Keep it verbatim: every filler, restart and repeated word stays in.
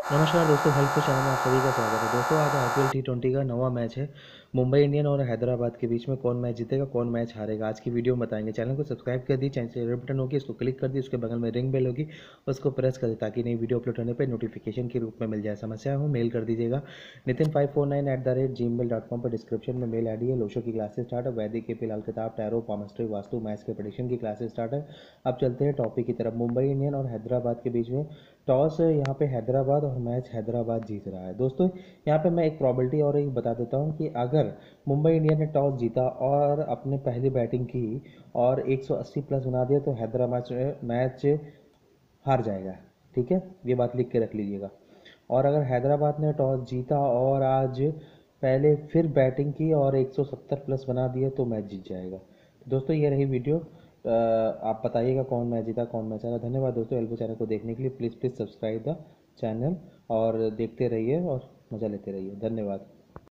नमस्कार दोस्तों, helpful channel में आप सभी का स्वागत है। दोस्तों आज आईपीएल टी ट्वेंटी का नवा मैच है। मुंबई इंडियन और हैदराबाद के बीच में कौन मैच जीतेगा, कौन मैच हारेगा, आज की वीडियो में बताएंगे। चैनल को सब्सक्राइब कर दी, चैनल से रेड बटन होगी, इसको क्लिक कर दी, उसके बगल में रिंग बेल होगी, उसको प्रेस कर दी ताकि नई वीडियो अपलोड होने पर नोटिफिकेशन के रूप में मिल जाए। समस्या हो मेल कर दीजिएगा Nitin five four nine eight the rate G mail dot com पर। डिस्क्रिप्शन में मेल आई डी है। लोशो की क्लासेस स्टार्ट है, वैदिक के फिलहाल किताब, टैरो, पामस्ट्री, वास्तु, मैच के प्रेडिक्शन की क्लासेस स्टार्ट है। अब चलते हैं टॉपिक की तरफ। मुंबई इंडियन और हैदराबाद के बीच में टॉस यहाँ पे हैदराबाद और मैच हैदराबाद जीत रहा है। दोस्तों यहाँ पे मैं एक प्रॉबिलिटी और एक बता देता हूँ कि अगर मुंबई इंडियन ने टॉस जीता और अपने पहली बैटिंग की और एक सौ अस्सी प्लस बना दिया तो हैदराबाद मैच हार जाएगा। ठीक है, ये बात लिख के रख लीजिएगा। और अगर हैदराबाद ने टॉस जीता और आज पहले फिर बैटिंग की और एक सौ सत्तर प्लस बना दिया तो मैच जीत जाएगा। तो दोस्तों ये रही वीडियो। अ, आप बताइएगा कौन मैच जीता, कौन मैच हारा। धन्यवाद दोस्तों, एल्बो चैनल को देखने के लिए। Please please subscribe the channel और देखते रहिए और मज़ा लेते रहिए। धन्यवाद।